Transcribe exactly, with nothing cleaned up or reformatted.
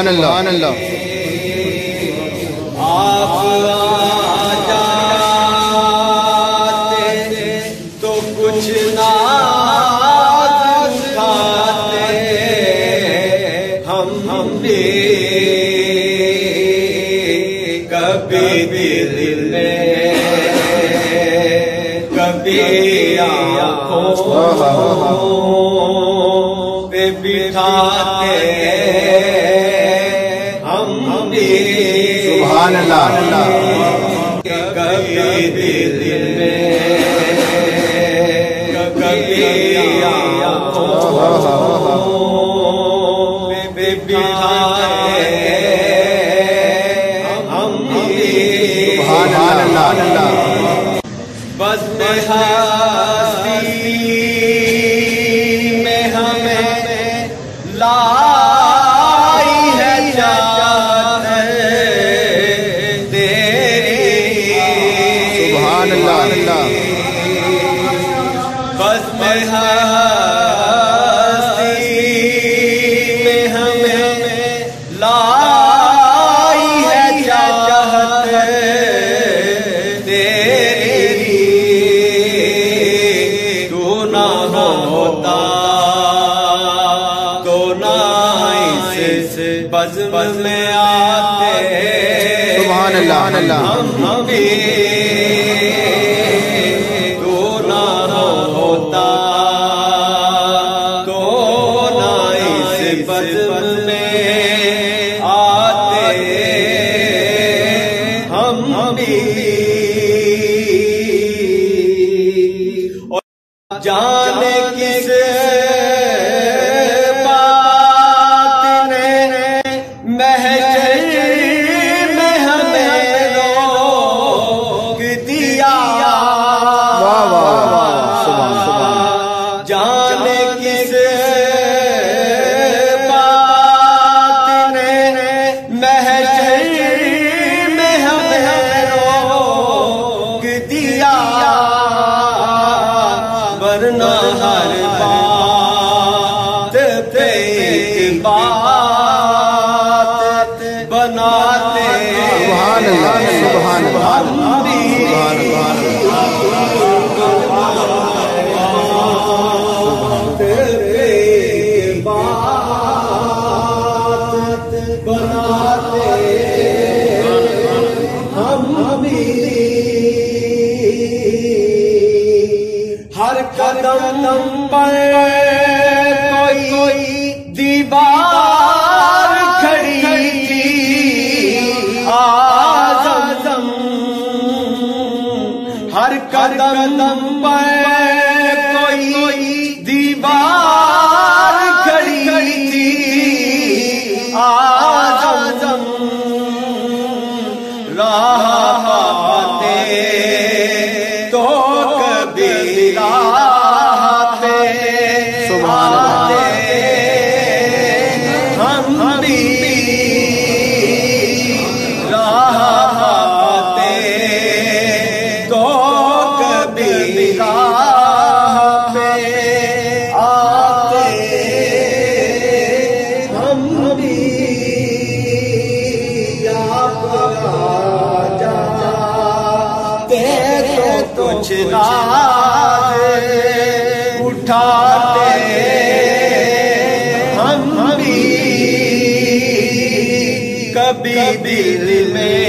سبحان اللہ آپ آ جاتے تو کچھ ناز اٹھاتے ہم ہم بھی کبھی دل میں کبھی آنکھوں پہ بٹھاتے ہم بھی سبحان اللہ کبھی دل میں کبھی آنکھوں پہ بٹھاتے ہم بھی سبحان اللہ بس میں ہستی میں ہمیں لائی ہے چاہت تیری سبحان اللہ بس میں ہستی میں ہمیں لائی ہے چاہت تیری تو نہ ہوتا تو نہ اس بزم میں آتے سبحان اللہ ہم بھی تو نہ ہوتا تو نہ اس بزم میں آتے ہم بھی جانے کس بات نے محشر میں ہمیں روک دیا واہ واہ واہ سبحان سبحان جانے کس بات نے محشر میں ہمیں روک دیا ورنہ ہر بات پہ ایک بات بناتے سبحان اللہ سبحان اللہ ہر قدم پر کوئی دیوار کھڑی تھی آزم ہر قدم پر کوئی دیوار کھڑی تھی آزم راہ پاتے تو کبھی راہ پہ آتے ہم بھی راہ پاتے تو کبھی راہ پہ آتے ہم بھی آپ جاتے تو کچھ ناز اٹھاتے ہم بھی کبھی دل میں